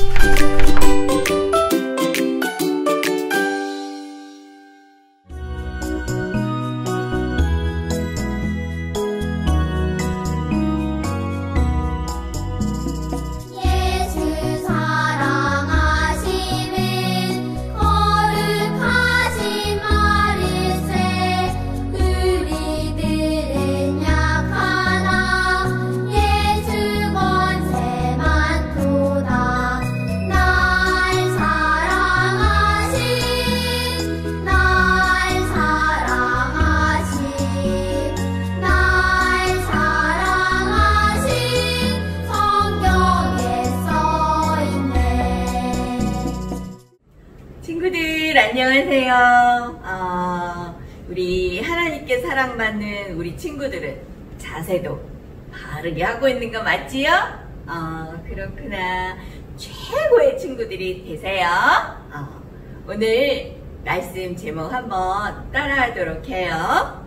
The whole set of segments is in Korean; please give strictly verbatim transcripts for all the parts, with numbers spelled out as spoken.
친구들 안녕하세요. 어, 우리 하나님께 사랑받는 우리 친구들은 자세도 바르게 하고 있는 거 맞지요? 어, 그렇구나. 최고의 친구들이 되세요. 어, 오늘 말씀 제목 한번 따라하도록 해요.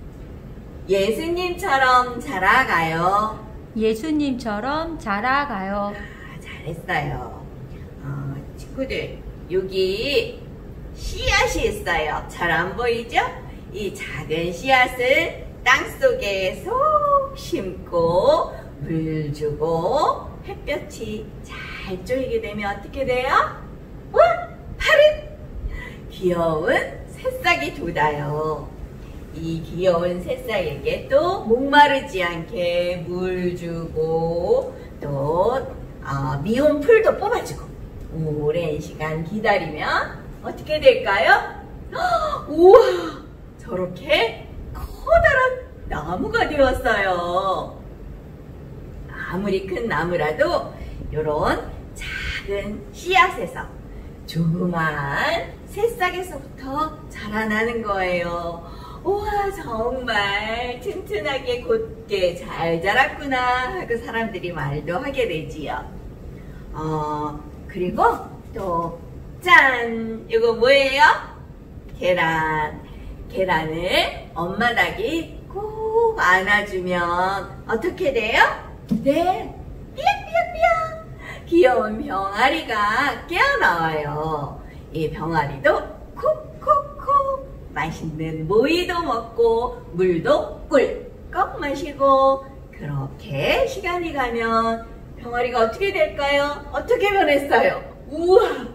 예수님처럼 자라가요. 예수님처럼 자라가요. 아, 잘했어요. 어, 친구들 여기 씨앗이 있어요. 잘 안 보이죠? 이 작은 씨앗을 땅속에 쏙 심고 물 주고 햇볕이 잘 쪼이게 되면 어떻게 돼요? 와! 파릇! 귀여운 새싹이 돋아요. 이 귀여운 새싹에게 또 목마르지 않게 물 주고 또 어, 미온 풀도 뽑아주고 오랜 시간 기다리면 어떻게 될까요? 우와! 저렇게 커다란 나무가 되었어요. 아무리 큰 나무라도 이런 작은 씨앗에서 조그만 새싹에서부터 자라나는 거예요. 우와, 정말 튼튼하게 곧게 잘 자랐구나 하고 사람들이 말도 하게 되지요. 어, 그리고 또 짠! 이거 뭐예요? 계란. 계란을 엄마 닭이 꼭 안아주면 어떻게 돼요? 네, 삐약삐약삐약 귀여운 병아리가 깨어나와요. 이 병아리도 콕콕콕 맛있는 모이도 먹고 물도 꿀꺽 마시고 그렇게 시간이 가면 병아리가 어떻게 될까요? 어떻게 변했어요? 우와!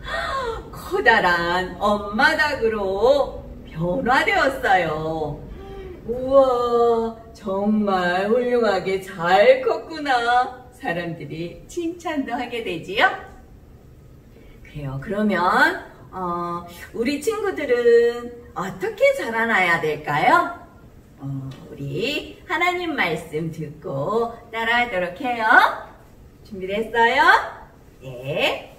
커다란 엄마 닭으로 변화되었어요. 우와! 정말 훌륭하게 잘 컸구나. 사람들이 칭찬도 하게 되지요? 그래요. 그러면 어, 우리 친구들은 어떻게 자라나야 될까요? 어, 우리 하나님 말씀 듣고 따라하도록 해요. 준비됐어요? 네.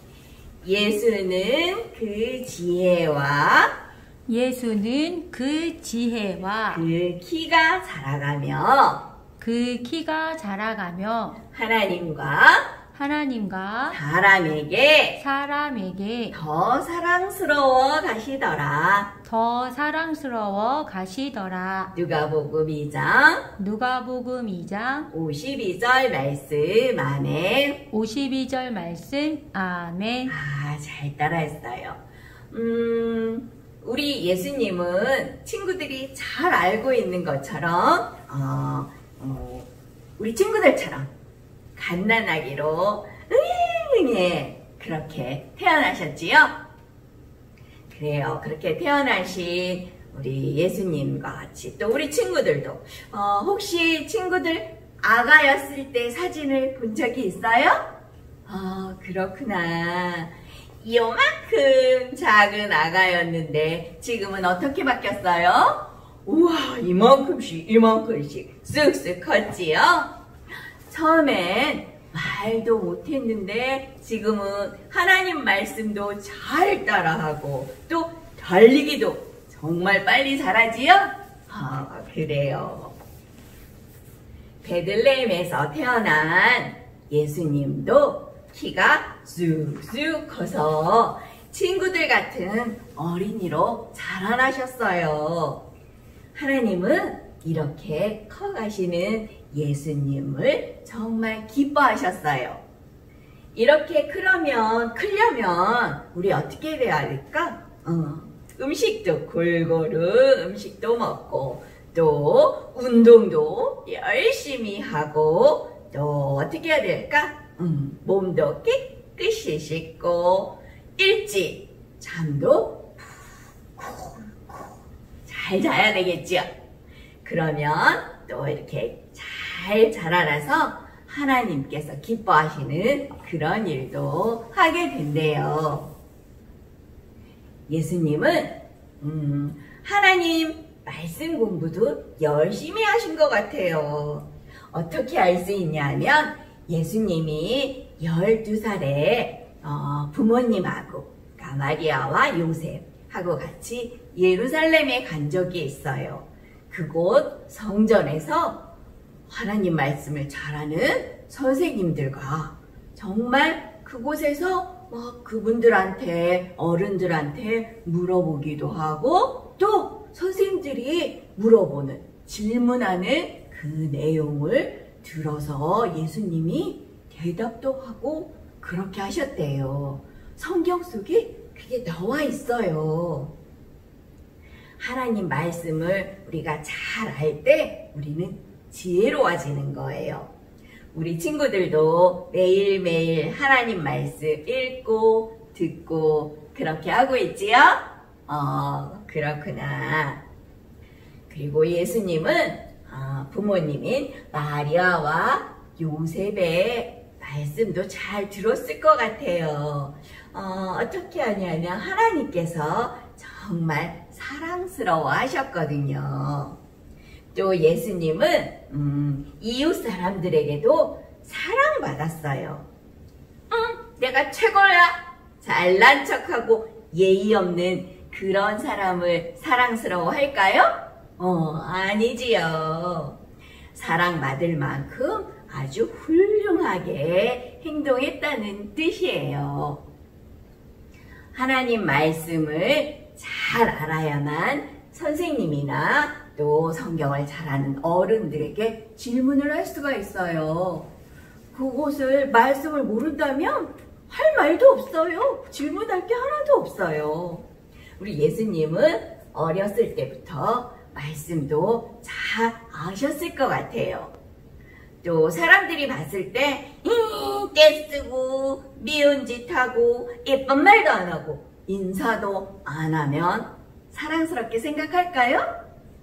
예수는 그 지혜와 예수는 그 지혜와 그 키가 자라가며 그 키가 자라가며 하나님과 하나님과 사람에게 사람에게 더 사랑스러워 가시더라. 더 사랑스러워 가시더라. 누가복음 이 장 누가복음 이 장 오십이 절 말씀. 아멘. 오십이 절 말씀. 아멘. 아, 잘 따라했어요. 음, 우리 예수님은 친구들이 잘 알고 있는 것처럼 어, 어, 우리 친구들처럼 갓난아기로 응애 그렇게 태어나셨지요? 그래요. 그렇게 태어나신 우리 예수님과 같이 또 우리 친구들도 어, 혹시 친구들 아가였을 때 사진을 본 적이 있어요? 아, 그렇구나. 요만큼 작은 아가였는데 지금은 어떻게 바뀌었어요? 우와, 이만큼씩 이만큼씩 쑥쑥 컸지요? 처음엔 말도 못했는데 지금은 하나님 말씀도 잘 따라하고 또 달리기도 정말 빨리 잘하지요? 아, 그래요. 베들레헴에서 태어난 예수님도 키가 쑥쑥 커서 친구들 같은 어린이로 자라나셨어요. 하나님은 이렇게 커가시는 예수님을 정말 기뻐하셨어요. 이렇게 크려면, 크려면 우리 어떻게 돼야 될까? 어, 음식도 골고루 음식도 먹고 또 운동도 열심히 하고 또 어떻게 해야 될까? 음, 몸도 깨끗이 씻고 일찍 잠도 잘 자야 되겠죠? 그러면 또 이렇게 잘 자라나서 하나님께서 기뻐하시는 그런 일도 하게 된대요. 예수님은 음, 하나님 말씀 공부도 열심히 하신 것 같아요. 어떻게 알 수 있냐면 예수님이 열두 살에 어, 부모님하고 마리아와 요셉하고 같이 예루살렘에 간 적이 있어요. 그곳 성전에서 하나님 말씀을 잘하는 선생님들과 정말 그곳에서 막 그분들한테 어른들한테 물어보기도 하고 또 선생님들이 물어보는 질문하는 그 내용을 들어서 예수님이 대답도 하고 그렇게 하셨대요. 성경 속에 그게 나와 있어요. 하나님 말씀을 우리가 잘 알 때 우리는 지혜로워지는 거예요. 우리 친구들도 매일매일 하나님 말씀 읽고 듣고 그렇게 하고 있지요? 어, 그렇구나. 그리고 예수님은 어, 부모님인 마리아와 요셉의 말씀도 잘 들었을 것 같아요. 어, 어떻게 하냐면 하나님께서 정말 사랑스러워 하셨거든요. 또 예수님은 음, 이웃 사람들에게도 사랑받았어요. 응, 내가 최고야. 잘난 척하고 예의 없는 그런 사람을 사랑스러워 할까요? 어, 아니지요. 사랑받을 만큼 아주 훌륭하게 행동했다는 뜻이에요. 하나님 말씀을 잘 알아야만 선생님이나 또 성경을 잘 아는 어른들에게 질문을 할 수가 있어요. 그것을 말씀을 모른다면 할 말도 없어요. 질문할 게 하나도 없어요. 우리 예수님은 어렸을 때부터 말씀도 잘 아셨을 것 같아요. 또 사람들이 봤을 때 음, 떼쓰고 미운 짓 하고 예쁜 말도 안 하고 인사도 안 하면 사랑스럽게 생각할까요?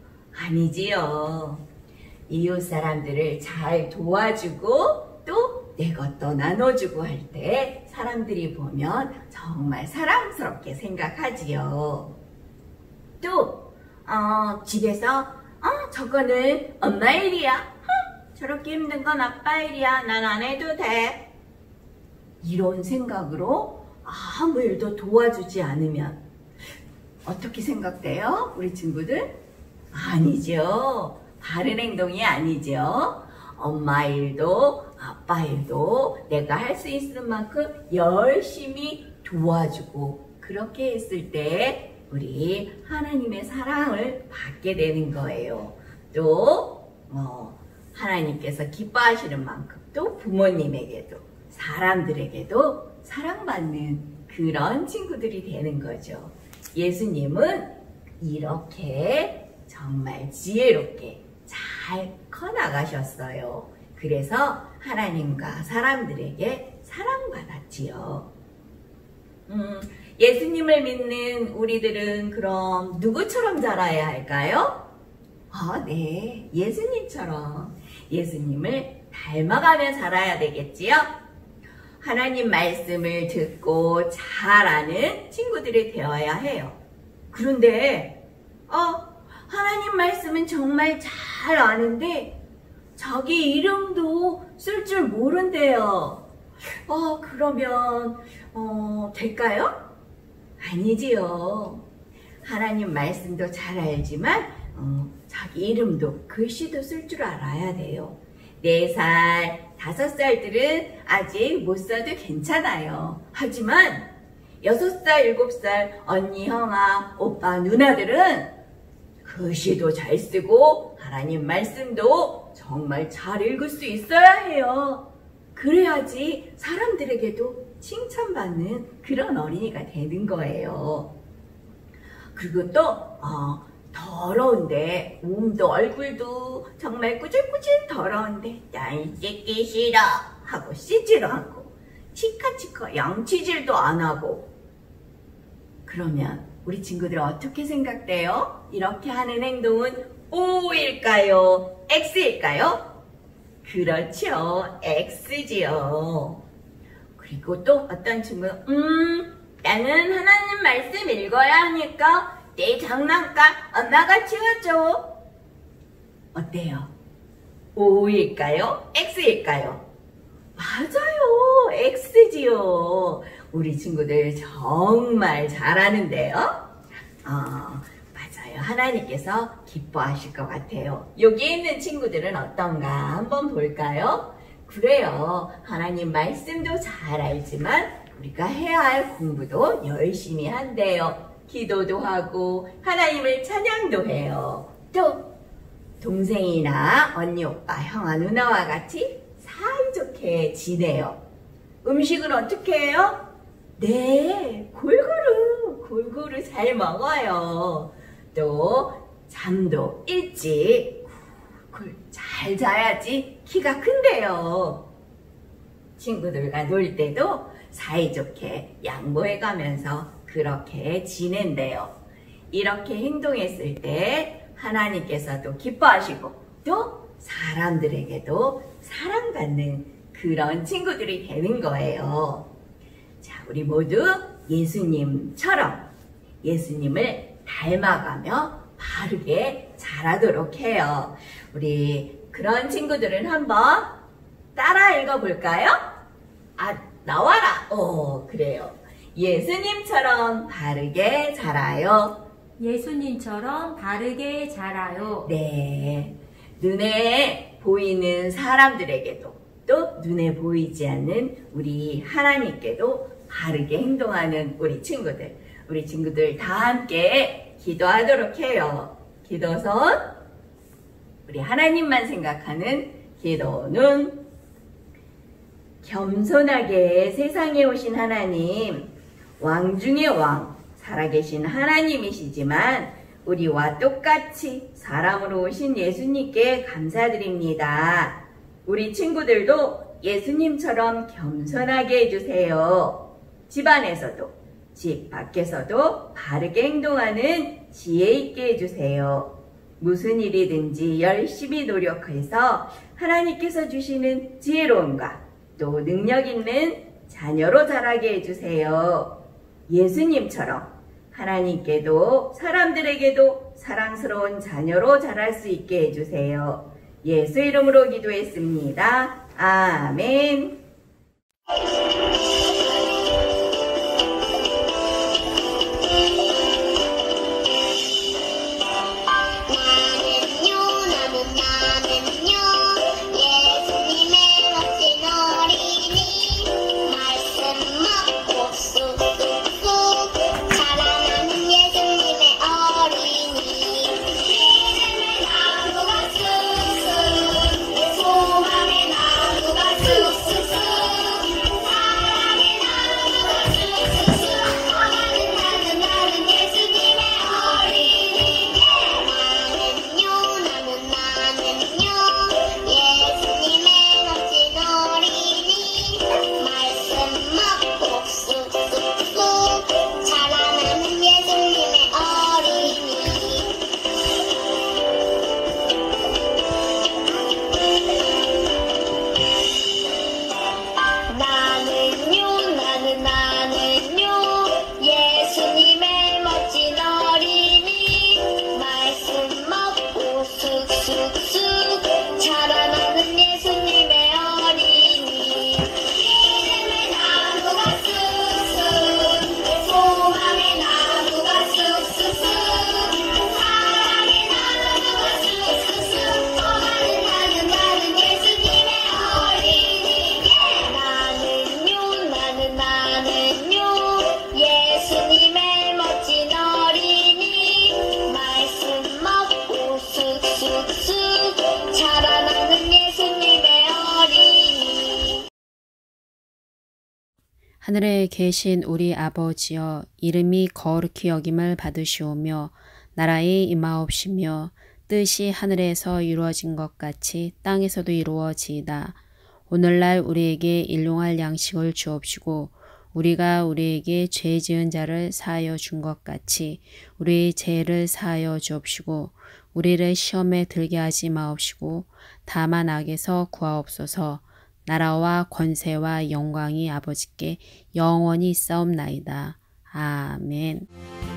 아니지요. 이웃 사람들을 잘 도와주고 또 내 것도 나눠주고 할 때 사람들이 보면 정말 사랑스럽게 생각하지요. 또 어, 집에서 어, 저거는 엄마 일이야. 흠, 저렇게 힘든 건 아빠 일이야. 난 안 해도 돼. 이런 생각으로 아무 일도 도와주지 않으면 어떻게 생각돼요? 우리 친구들? 아니죠. 바른 행동이 아니죠. 엄마 일도 아빠 일도 내가 할 수 있는 만큼 열심히 도와주고 그렇게 했을 때 우리 하나님의 사랑을 받게 되는 거예요. 또 어, 하나님께서 기뻐하시는 만큼 또 부모님에게도 사람들에게도 사랑받는 그런 친구들이 되는 거죠. 예수님은 이렇게 정말 지혜롭게 잘 커나가셨어요. 그래서 하나님과 사람들에게 사랑받았지요. 음, 예수님을 믿는 우리들은 그럼 누구처럼 자라야 할까요? 아, 네, 예수님처럼 예수님을 닮아가며 자라야 되겠지요? 하나님 말씀을 듣고 잘 아는 친구들이 되어야 해요. 그런데 어, 하나님 말씀은 정말 잘 아는데 자기 이름도 쓸 줄 모른대요. 어, 그러면 어, 될까요? 아니지요. 하나님 말씀도 잘 알지만 어, 자기 이름도 글씨도 쓸 줄 알아야 돼요. 네 살, 다섯 살들은 아직 못 써도 괜찮아요. 하지만 여섯 살, 일곱 살 언니, 형아, 오빠, 누나들은 글씨도 잘 쓰고 하나님 말씀도 정말 잘 읽을 수 있어야 해요. 그래야지 사람들에게도 칭찬받는 그런 어린이가 되는 거예요. 그리고 또 어, 더러운데 몸도 얼굴도 정말 꾸질꾸질 더러운데 난 씻기 싫어 하고 씻지도 않고 치카치카 양치질도 안 하고 그러면 우리 친구들 어떻게 생각돼요? 이렇게 하는 행동은 O일까요? X일까요? 그렇죠. X지요. 그리고 또 어떤 친구는 음 나는 하나님 말씀 읽어야 하니까 내 장난감 엄마가 치워줘. 어때요? O일까요? X일까요? 맞아요. X지요. 우리 친구들 정말 잘하는데요. 어, 맞아요. 하나님께서 기뻐하실 것 같아요. 여기 있는 친구들은 어떤가 한번 볼까요? 그래요. 하나님 말씀도 잘 알지만 우리가 해야 할 공부도 열심히 한대요. 기도도 하고 하나님을 찬양도 해요. 또 동생이나 언니, 오빠, 형아, 누나와 같이 사이좋게 지내요. 음식은 어떻게 해요? 네, 골고루 골고루 잘 먹어요. 또 잠도 일찍 잘 자야지 키가 큰데요. 친구들과 놀 때도 사이좋게 양보해가면서 그렇게 지낸대요. 이렇게 행동했을 때 하나님께서도 기뻐하시고 또 사람들에게도 사랑받는 그런 친구들이 되는 거예요. 자, 우리 모두 예수님처럼 예수님을 닮아가며 바르게 자라도록 해요. 우리 그런 친구들은 한번 따라 읽어볼까요? 아, 나와라. 오, 그래요. 예수님처럼 바르게 자라요. 예수님처럼 바르게 자라요. 네. 눈에 보이는 사람들에게도 또 눈에 보이지 않는 우리 하나님께도 바르게 행동하는 우리 친구들. 우리 친구들 다 함께 기도하도록 해요. 기도선. 우리 하나님만 생각하는 기도는 겸손하게 세상에 오신 하나님, 왕 중의 왕, 살아계신 하나님이시지만 우리와 똑같이 사람으로 오신 예수님께 감사드립니다. 우리 친구들도 예수님처럼 겸손하게 해주세요. 집안에서도 집 밖에서도 바르게 행동하는 지혜 있게 해주세요. 무슨 일이든지 열심히 노력해서 하나님께서 주시는 지혜로움과 또 능력 있는 자녀로 자라게 해주세요. 예수님처럼 하나님께도 사람들에게도 사랑스러운 자녀로 자랄 수 있게 해주세요. 예수 이름으로 기도했습니다. 아멘. 하늘에 계신 우리 아버지여, 이름이 거룩히 여김을 받으시오며 나라의 임하옵시며 뜻이 하늘에서 이루어진 것 같이 땅에서도 이루어지이다. 오늘날 우리에게 일용할 양식을 주옵시고 우리가 우리에게 죄 지은 자를 사하여 준 것 같이 우리의 죄를 사하여 주옵시고 우리를 시험에 들게 하지 마옵시고 다만 악에서 구하옵소서. 나라와 권세와 영광이 아버지께 영원히 있사옵나이다. 아멘.